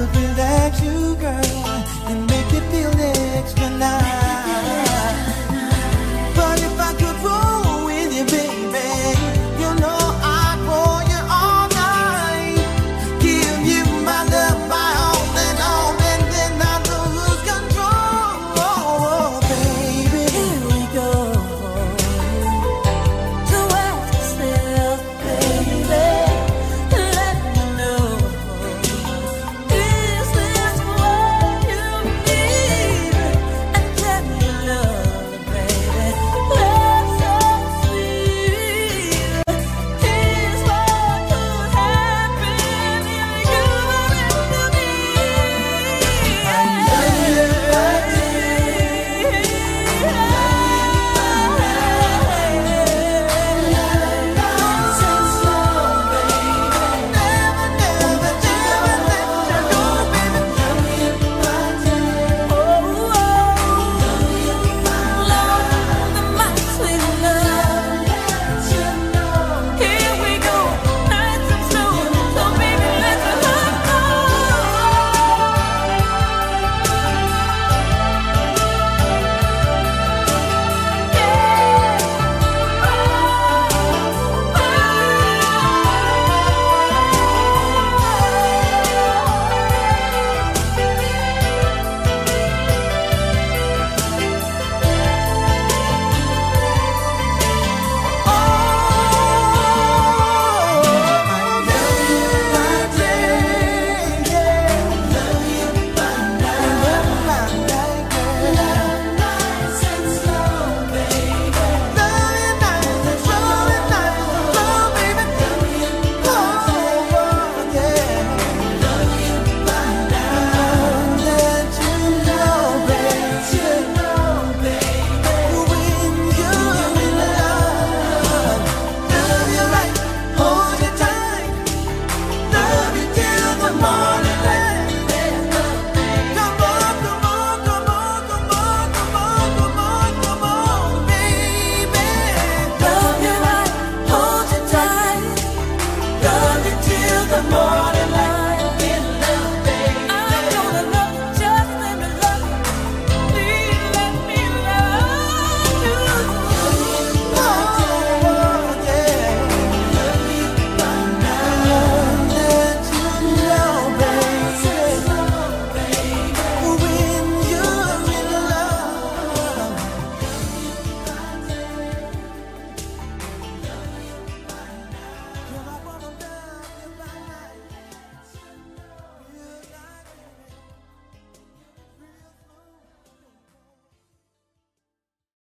would relax you, girl, and make you feel extra nice. But if I could roll with you, baby, you know I'd roll you all night. Give you my love, my all, and then I'd lose control. Baby, here we go. So ask yourself, baby, let me know, is this what you need? And can you love, baby, love so sweet? Here's what could happen if you were into me. I love you, the morning.